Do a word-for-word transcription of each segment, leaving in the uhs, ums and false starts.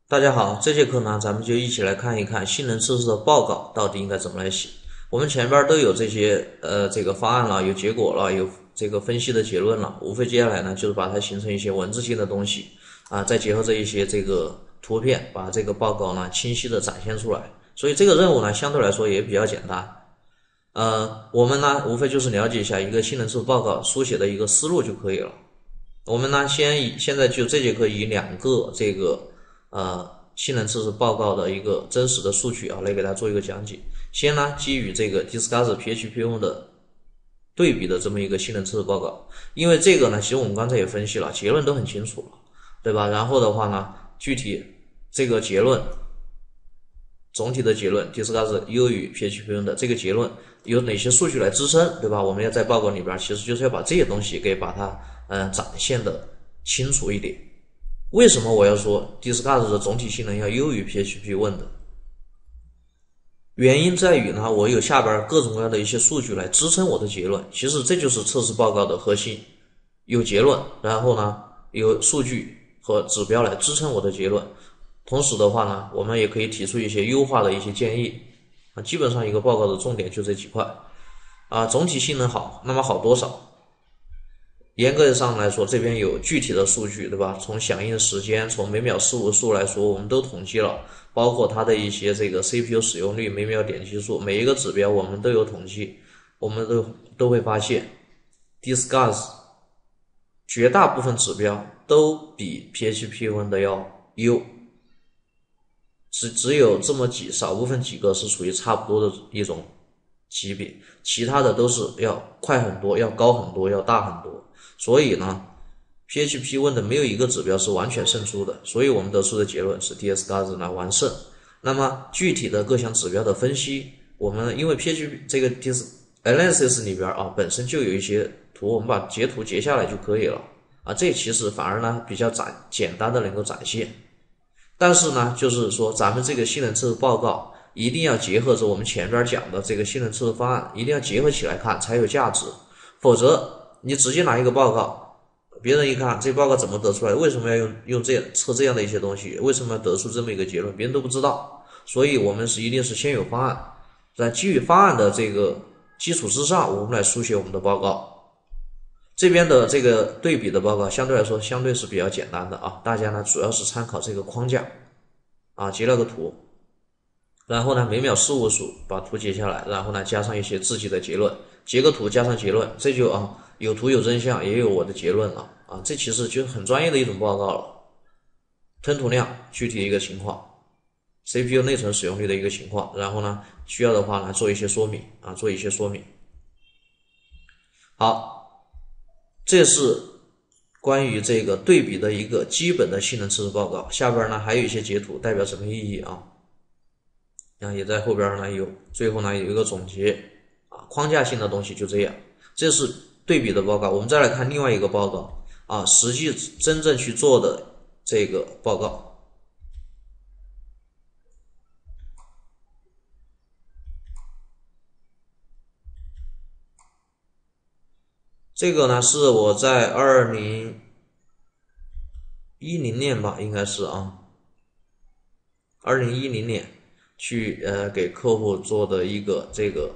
大家好，这节课呢，咱们就一起来看一看性能测试的报告到底应该怎么来写。我们前边都有这些呃这个方案了，有结果了，有这个分析的结论了，无非接下来呢就是把它形成一些文字性的东西啊，再结合这一些这个图片，把这个报告呢清晰的展现出来。所以这个任务呢相对来说也比较简单。呃，我们呢无非就是了解一下一个性能测试报告书写的一个思路就可以了。我们呢先以现在就这节课以两个这个呃性能测试报告的一个真实的数据啊来给大家做一个讲解。先呢基于这个 Discuss P H P 用的对比的这么一个性能测试报告，因为这个呢其实我们刚才也分析了，结论都很清楚了，对吧？然后的话呢，具体这个结论总体的结论 Discuss 优于 P H P 用的这个结论有哪些数据来支撑，对吧？我们要在报告里边其实就是要把这些东西给把它嗯展现的清楚一点。为什么我要说 Discuss 的总体性能要优于 P H P 问的？原因在于呢，我有下边各种各样的一些数据来支撑我的结论。其实这就是测试报告的核心，有结论，然后呢有数据和指标来支撑我的结论。同时的话呢，我们也可以提出一些优化的一些建议啊。基本上一个报告的重点就这几块啊。总体性能好，那么好多少？严格上来说，这边有具体的数据，对吧？从响应时间，从每秒事务数来说，我们都统计了，包括它的一些这个 C P U 使用率、每秒点击数，每一个指标我们都有统计，我们都都会发现 ，Discuss 绝大部分指标都比 P H P 问的要优，只只有这么几少部分几个是属于差不多的一种级别，其他的都是要快很多，要高很多，要大很多。所以呢 P H P 问的没有一个指标是完全胜出的，所以我们得出的结论是 Discuss 呢完胜。那么具体的各项指标的分析，我们因为 P H P 这个 Analysis 里边啊本身就有一些图，我们把截图截下来就可以了啊，这其实反而呢比较展简单的能够展现。但是呢，就是说咱们这个性能测试报告一定要结合着我们前边讲的这个性能测试方案，一定要结合起来看才有价值，否则你直接拿一个报告，别人一看这报告怎么得出来，为什么要用用这样测这样的一些东西，为什么要得出这么一个结论，别人都不知道。所以我们是一定是先有方案，在基于方案的这个基础之上，我们来书写我们的报告。这边的这个对比的报告相对来说相对是比较简单的啊，大家呢主要是参考这个框架啊，截了个图，然后呢每秒事务数把图截下来，然后呢加上一些自己的结论，截个图加上结论，这就啊有图有真相，也有我的结论了啊，这其实就很专业的一种报告了。吞吐量具体的一个情况 ，C P U 内存使用率的一个情况，然后呢需要的话呢做一些说明啊，做一些说明。好，这是关于这个对比的一个基本的性能测试报告。下边呢还有一些截图，代表什么意义啊？啊，也在后边呢有，最后呢有一个总结啊，框架性的东西就这样。这是对比的报告。我们再来看另外一个报告啊，实际真正去做的这个报告。这个呢是我在二零一零年吧，应该是啊，二零一零年去呃给客户做的一个这个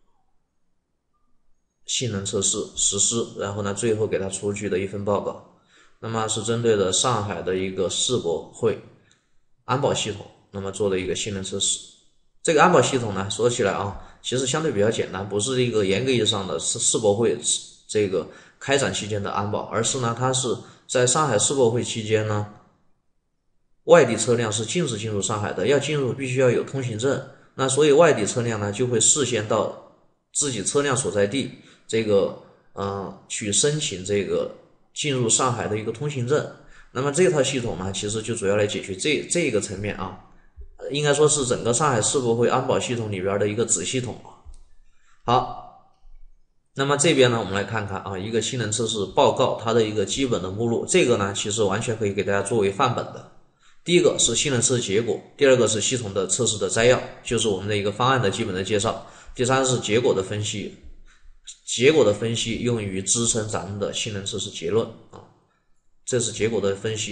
性能测试实施，然后呢最后给他出具的一份报告。那么是针对的上海的一个世博会安保系统，那么做的一个性能测试。这个安保系统呢说起来啊，其实相对比较简单，不是一个严格意义上的世世博会这个开展期间的安保，而是呢它是在上海世博会期间呢，外地车辆是禁止进入上海的，要进入必须要有通行证。那所以外地车辆呢就会事先到自己车辆所在地这个呃去申请这个进入上海的一个通行证。那么这套系统呢其实就主要来解决这这个层面啊，应该说是整个上海世博会安保系统里边的一个子系统。好，那么这边呢我们来看看啊，一个性能测试报告它的一个基本的目录，这个呢其实完全可以给大家作为范本的。第一个是性能测试结果，第二个是系统的测试的摘要，就是我们的一个方案的基本的介绍，第三是结果的分析，结果的分析用于支撑咱们的性能测试结论啊，这是结果的分析。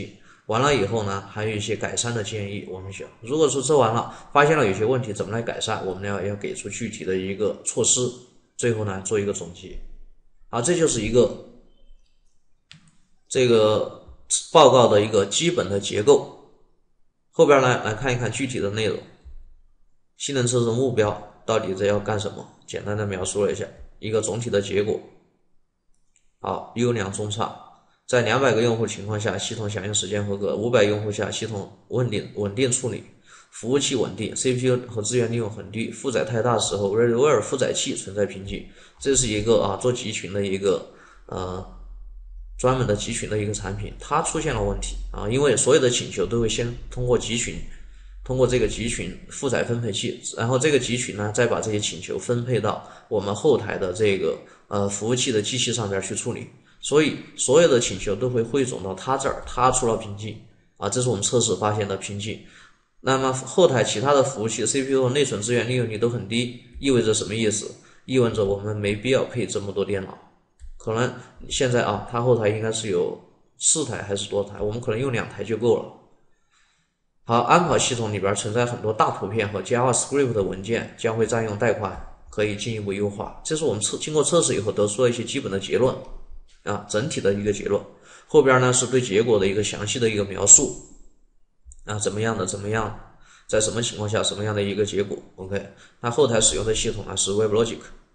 完了以后呢，还有一些改善的建议，我们想，如果说测完了，发现了有些问题，怎么来改善？我们要要给出具体的一个措施，最后呢做一个总结。啊，这就是一个这个报告的一个基本的结构。后边呢来看一看具体的内容。性能测试目标到底这要干什么？简单的描述了一下一个总体的结果。好，优良中差。在两百个用户情况下，系统响应时间合格；五百用户下，系统稳定稳定处理，服务器稳定 ，C P U 和资源利用很低，负载太大时候 ，RedWire 负载器存在瓶颈。这是一个啊做集群的一个呃专门的集群的一个产品，它出现了问题啊，因为所有的请求都会先通过集群，通过这个集群负载分配器，然后这个集群呢再把这些请求分配到我们后台的这个呃服务器的机器上边去处理。所以所有的请求都会汇总到它这儿，它出了瓶颈啊，这是我们测试发现的瓶颈。那么后台其他的服务器 C P U 和内存资源利用率都很低，意味着什么意思？意味着我们没必要配这么多电脑。可能现在啊，它后台应该是有四台还是多台，我们可能用两台就够了。好，安跑系统里边存在很多大图片和 JavaScript 的文件，将会占用带宽，可以进一步优化。这是我们测经过测试以后得出了一些基本的结论。啊，整体的一个结论，后边呢是对结果的一个详细的一个描述，啊，怎么样的怎么样，在什么情况下什么样的一个结果 ，OK， 那后台使用的系统呢是 WebLogic。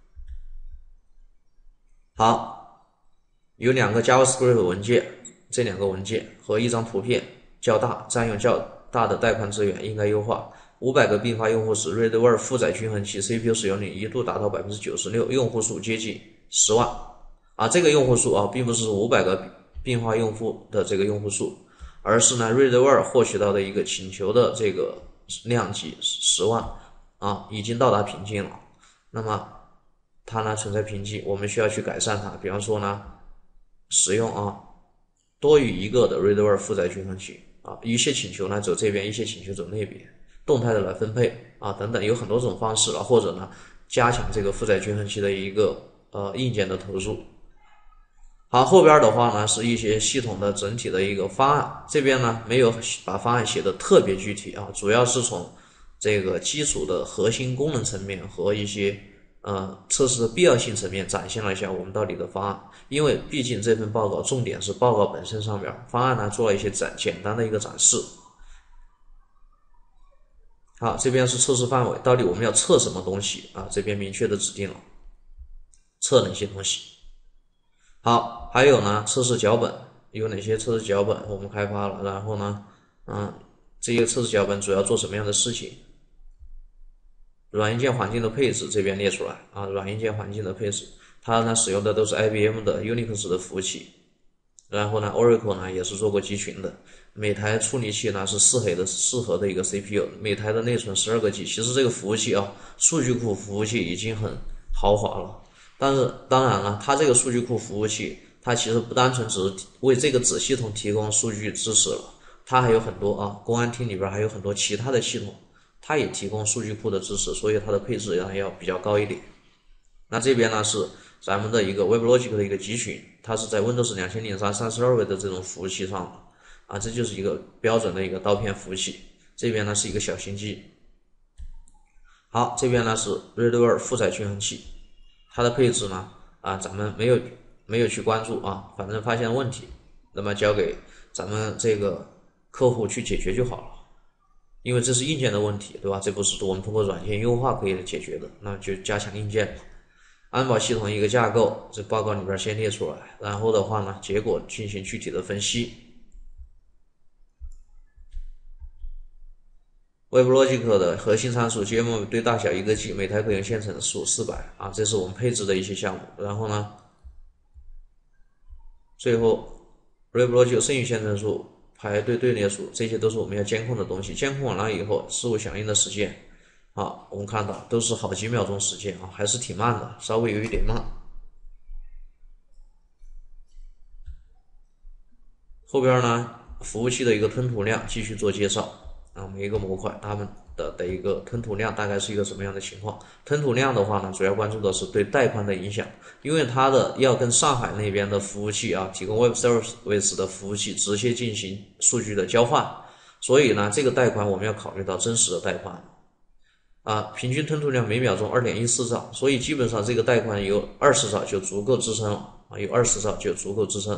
好，有两个 JavaScript 文件，这两个文件和一张图片较大，占用较大的带宽资源，应该优化。五百个并发用户时 ，RedWire 负载均衡器 C P U 使用率一度达到 百分之九十六， 用户数接近十万。啊，这个用户数啊，并不是五百个并发用户的这个用户数，而是呢 RedWire 获取到的一个请求的这个量级十万啊，已经到达瓶颈了。那么它呢存在瓶颈，我们需要去改善它。比方说呢，使用啊多于一个的 RedWire 负载均衡器啊，一些请求呢走这边，一些请求走那边，动态的来分配啊等等，有很多种方式了，或者呢加强这个负载均衡器的一个呃硬件的投入。好，后边的话呢是一些系统的整体的一个方案，这边呢没有把方案写的特别具体啊，主要是从这个基础的核心功能层面和一些呃测试的必要性层面展现了一下我们到底的方案。因为毕竟这份报告重点是报告本身上边，方案呢做了一些展简单的一个展示。好，这边是测试范围，到底我们要测什么东西啊？这边明确的指定了，测哪些东西。好，还有呢，测试脚本有哪些测试脚本我们开发了？然后呢，嗯，这些测试脚本主要做什么样的事情？软硬件环境的配置这边列出来啊，软硬件环境的配置，它呢使用的都是 I B M 的 Unix 的服务器，然后呢 Oracle 呢也是做过集群的，每台处理器呢是四核的四核的一个 C P U， 每台的内存十二个 G。其实这个服务器啊，数据库服务器已经很豪华了。但是当然了，它这个数据库服务器，它其实不单纯只是为这个子系统提供数据支持了，它还有很多啊，公安厅里边还有很多其他的系统，它也提供数据库的支持，所以它的配置呢要比较高一点。那这边呢是咱们的一个 WebLogic 的一个集群，它是在 Windows 两千零三三十二位的这种服务器上的啊，这就是一个标准的一个刀片服务器。这边呢是一个小型机。好，这边呢是 RedWire 负载均衡器。它的配置呢，啊，咱们没有没有去关注啊，反正发现问题，那么交给咱们这个客户去解决就好了，因为这是硬件的问题，对吧？这不是我们通过软件优化可以解决的，那就加强硬件。安保系统一个架构，这报告里边先列出来，然后的话呢，结果进行具体的分析。WebLogic 的核心参数 G M 对大小一个 G， 每台可用线程数四百啊，这是我们配置的一些项目。然后呢，最后 WebLogic 剩余线程数、排队队列数，这些都是我们要监控的东西。监控完了以后，事物响应的时间，啊，我们看到都是好几秒钟时间啊，还是挺慢的，稍微有一点慢。后边呢，服务器的一个吞吐量继续做介绍。啊，每一个模块它们的的一个吞吐量大概是一个什么样的情况。吞吐量的话呢，主要关注的是对带宽的影响，因为它的要跟上海那边的服务器啊，提供 Web Service 的服务器直接进行数据的交换，所以呢，这个带宽我们要考虑到真实的带宽。啊，平均吞吐量每秒钟 二点一四兆，所以基本上这个带宽有二十兆就足够支撑了啊，有二十兆就足够支撑。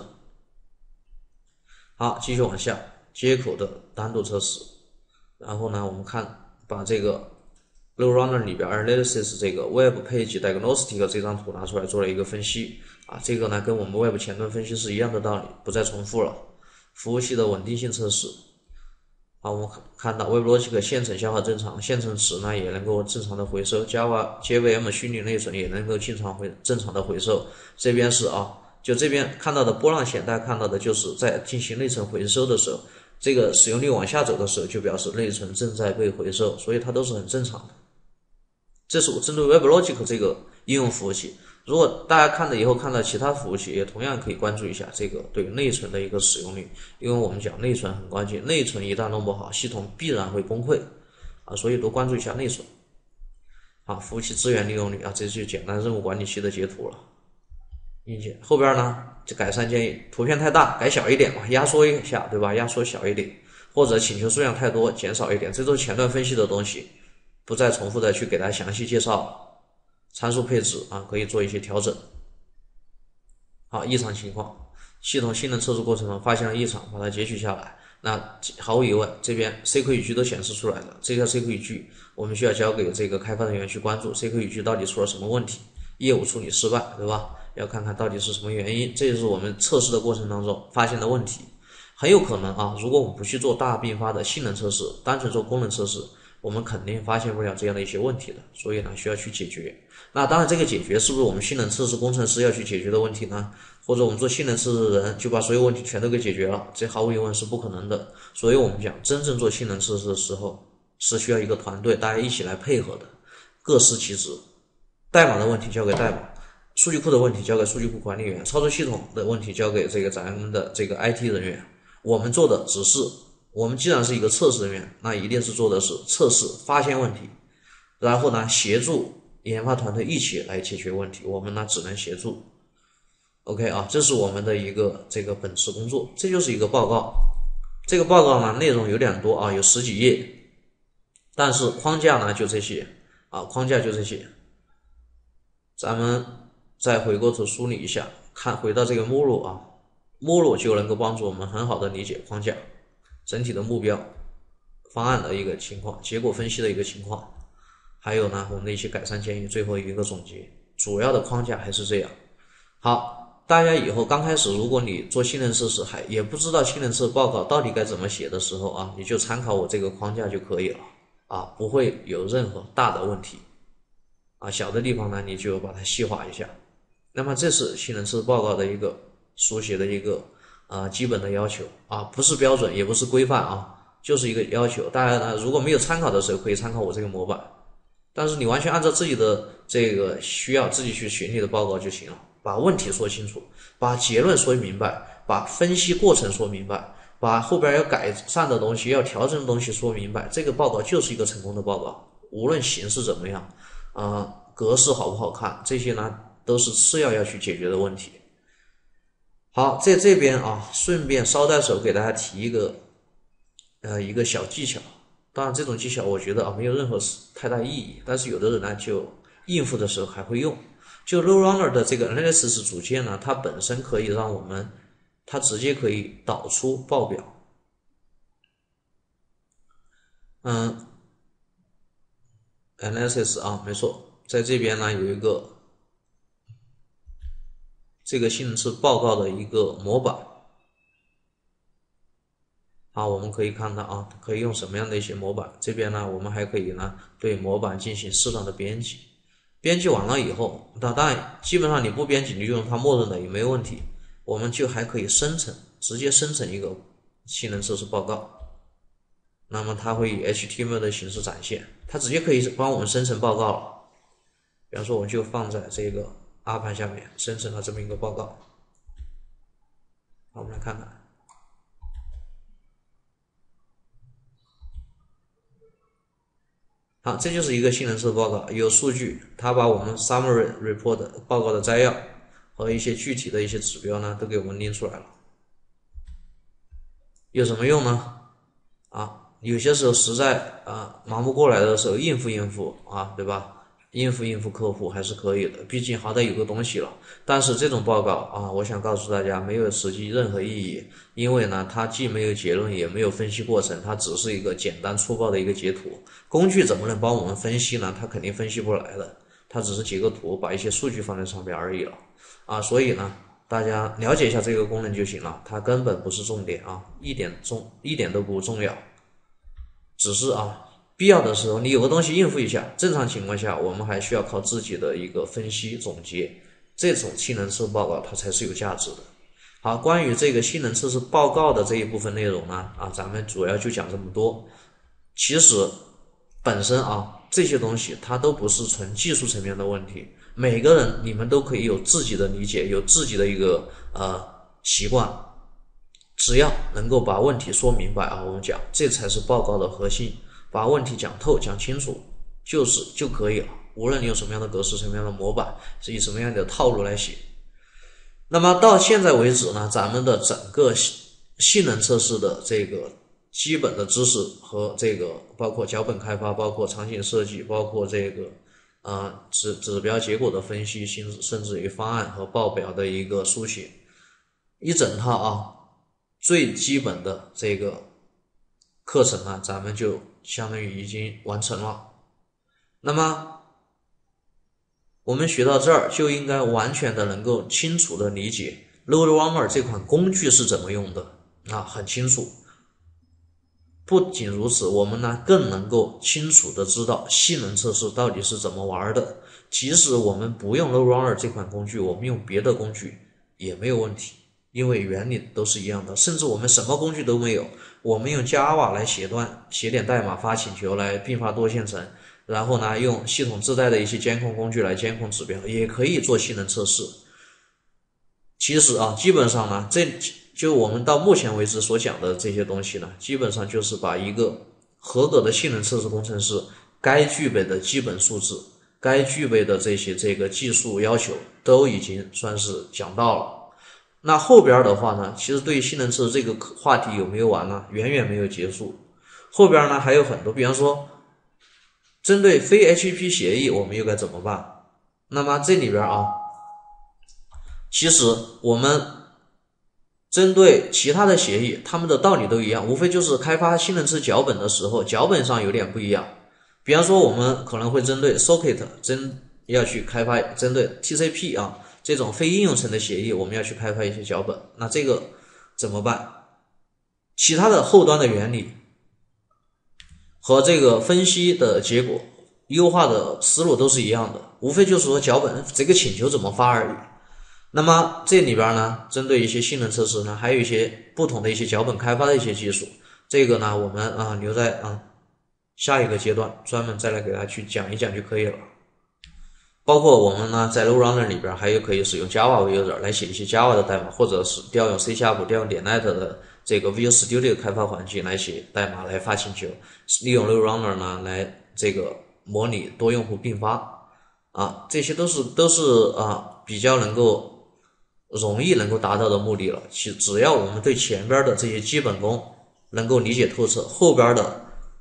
好，继续往下，接口的单独测试，然后呢，我们看把这个 Load Runner 里边 Analysis 这个 Web Page Diagnostic 这张图拿出来做了一个分析啊，这个呢跟我们 Web 前端分析是一样的道理，不再重复了。服务器的稳定性测试。好，我们看到 WebLogic 线程消耗正常，线程值呢也能够正常的回收 ，Java J V M 虚拟内存也能够经常回正常的回收。这边是啊，就这边看到的波浪线，大家看到的就是在进行内存回收的时候，这个使用率往下走的时候，就表示内存正在被回收，所以它都是很正常的。这是我针对 WebLogic 这个应用服务器。如果大家看了以后看到其他服务器，也同样可以关注一下这个对内存的一个使用率，因为我们讲内存很关键，内存一旦弄不好，系统必然会崩溃啊，所以多关注一下内存。好，服务器资源利用率啊，这就简单任务管理器的截图了。硬件后边呢，就改善建议，图片太大，改小一点嘛，压缩一下，对吧？压缩小一点，或者请求数量太多，减少一点，这都是前端分析的东西，不再重复的去给大家详细介绍。参数配置啊，可以做一些调整。好，异常情况，系统性能测试过程中发现了异常，把它截取下来。那毫无疑问，这边 C 口语句都显示出来了。这条 C 口语句我们需要交给这个开发人员去关注 ，C 口语句到底出了什么问题，业务处理失败，对吧？要看看到底是什么原因，这就是我们测试的过程当中发现的问题。很有可能啊，如果我们不去做大并发的性能测试，单纯做功能测试，我们肯定发现不了这样的一些问题的，所以呢，需要去解决。那当然，这个解决是不是我们性能测试工程师要去解决的问题呢？或者我们做性能测试的人就把所有问题全都给解决了？这毫无疑问是不可能的。所以我们讲，真正做性能测试的时候，是需要一个团队大家一起来配合的，各司其职。代码的问题交给代码，数据库的问题交给数据库管理员，操作系统的问题交给这个咱们的这个 I T 人员。我们做的只是，我们既然是一个测试人员，那一定是做的是测试，发现问题，然后呢，协助研发团队一起来解决问题，我们呢只能协助。OK 啊，这是我们的一个这个本职工作，这就是一个报告。这个报告呢内容有点多啊，有十几页，但是框架呢就这些啊，框架就这些。咱们再回过头梳理一下，看回到这个目录啊，目录就能够帮助我们很好的理解框架、整体的目标、方案的一个情况、结果分析的一个情况。还有呢，我们的一些改善建议，最后一个总结，主要的框架还是这样。好，大家以后刚开始，如果你做性能测试还也不知道性能测试报告到底该怎么写的时候啊，你就参考我这个框架就可以了啊，不会有任何大的问题啊，小的地方呢你就把它细化一下。那么这是性能测试报告的一个书写的一个啊基本的要求啊，不是标准也不是规范啊，就是一个要求。大家呢如果没有参考的时候，可以参考我这个模板。但是你完全按照自己的这个需要自己去写你的报告就行了，把问题说清楚，把结论说明白，把分析过程说明白，把后边要改善的东西要调整的东西说明白，这个报告就是一个成功的报告。无论形式怎么样啊、呃，格式好不好看，这些呢都是次要要去解决的问题。好，在这边啊顺便捎带手给大家提一个呃一个小技巧。当然这种技巧我觉得啊没有任何太大意义，但是有的人呢就应付的时候还会用。就 Load Runner 的这个 Analysis 组件呢，它本身可以让我们它直接可以导出报表。嗯 Analysis 啊没错，在这边呢有一个这个性能测试报告的一个模板。好，我们可以看到啊，可以用什么样的一些模板？这边呢，我们还可以呢对模板进行适当的编辑。编辑完了以后，那当然基本上你不编辑，你就用它默认的也没有问题。我们就还可以生成，直接生成一个性能测试报告。那么它会以 H T M L 的形式展现，它直接可以帮我们生成报告了。比方说，我们就放在这个 R 盘下面生成了这么一个报告。好，我们来看看。 好，这就是一个性能测试报告，有数据，它把我们 summary report 报告的摘要和一些具体的一些指标呢，都给我们拎出来了。有什么用呢？啊，有些时候实在啊忙不过来的时候，应付应付啊，对吧？应付应付客户还是可以的，毕竟好歹有个东西了。但是这种报告啊，我想告诉大家，没有实际任何意义，因为呢，它既没有结论，也没有分析过程，它只是一个简单粗暴的一个截图。工具怎么能帮我们分析呢？它肯定分析不来的，它只是截个图，把一些数据放在上面而已了啊。所以呢，大家了解一下这个功能就行了，它根本不是重点啊，一点重一点都不重要，只是啊。必要的时候，你有个东西应付一下。正常情况下，我们还需要靠自己的一个分析总结，这种性能测试报告它才是有价值的。好，关于这个性能测试报告的这一部分内容呢，啊，咱们主要就讲这么多。其实本身啊，这些东西它都不是纯技术层面的问题，每个人你们都可以有自己的理解，有自己的一个呃习惯，只要能够把问题说明白啊，我们讲这才是报告的核心。把问题讲透讲清楚就是就可以了，无论你用什么样的格式什么样的模板是以什么样的套路来写。那么到现在为止呢，咱们的整个性能测试的这个基本的知识和这个包括脚本开发，包括场景设计，包括这个呃指指标结果的分析，甚至于方案和报表的一个书写，一整套啊最基本的这个课程呢，咱们就相当于已经完成了。那么我们学到这儿就应该完全的能够清楚的理解 LoadRunner 这款工具是怎么用的啊，很清楚。不仅如此，我们呢更能够清楚的知道性能测试到底是怎么玩的。即使我们不用 LoadRunner 这款工具，我们用别的工具也没有问题，因为原理都是一样的。甚至我们什么工具都没有，我们用 Java 来写段写点代码发请求来并发多线程，然后呢用系统自带的一些监控工具来监控指标，也可以做性能测试。其实啊，基本上呢，这就我们到目前为止所讲的这些东西呢，基本上就是把一个合格的性能测试工程师该具备的基本素质，该具备的这些这个技术要求都已经算是讲到了。那后边的话呢，其实对于性能测试这个话题有没有完呢？远远没有结束。后边呢还有很多，比方说针对非 H T T P 协议我们又该怎么办？那么这里边啊，其实我们针对其他的协议，他们的道理都一样，无非就是开发性能测试脚本的时候，脚本上有点不一样。比方说我们可能会针对 Socket 针要去开发，针对 T C P 啊这种非应用层的协议，我们要去开发一些脚本，那这个怎么办？其他的后端的原理和这个分析的结果优化的思路都是一样的，无非就是说脚本这个请求怎么发而已。那么这里边呢，针对一些性能测试呢，还有一些不同的一些脚本开发的一些技术，这个呢我们啊留在啊下一个阶段专门再来给大家去讲一讲就可以了。包括我们呢在 LoadRunner 里边还有可以使用 Java 为 user 来写一些 Java 的代码，或者是调用 C Sharp 调用点 net 的这个 Visual Studio 开发环境来写代码来发请求，利用 LoadRunner 呢来这个模拟多用户并发啊，这些都是都是啊比较能够容易能够达到的目的了。其只要我们对前边的这些基本功能够理解透彻，后边的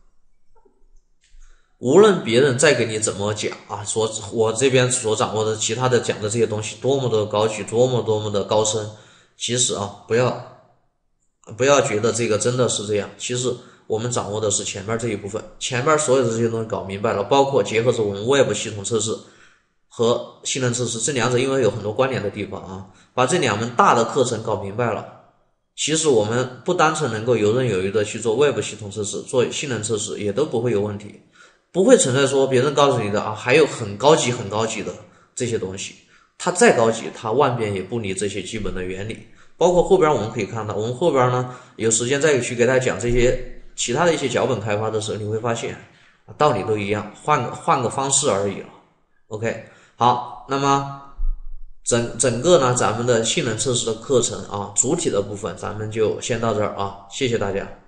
无论别人再给你怎么讲啊，说我这边所掌握的其他的讲的这些东西多么的高举，多么多么的高深，其实啊不要不要觉得这个真的是这样，其实我们掌握的是前面这一部分，前面所有的这些东西搞明白了，包括结合着我们 Web 系统测试和性能测试这两者因为有很多关联的地方啊，把这两门大的课程搞明白了，其实我们不单纯能够游刃有余的去做 Web 系统测试，做性能测试也都不会有问题，不会存在说别人告诉你的啊还有很高级很高级的这些东西，它再高级它万变也不离这些基本的原理。包括后边我们可以看到，我们后边呢有时间再去给大家讲这些其他的一些脚本开发的时候，你会发现道理都一样，换个换个方式而已了。 OK， 好，那么整整个呢咱们的性能测试的课程啊主体的部分咱们就先到这儿啊，谢谢大家。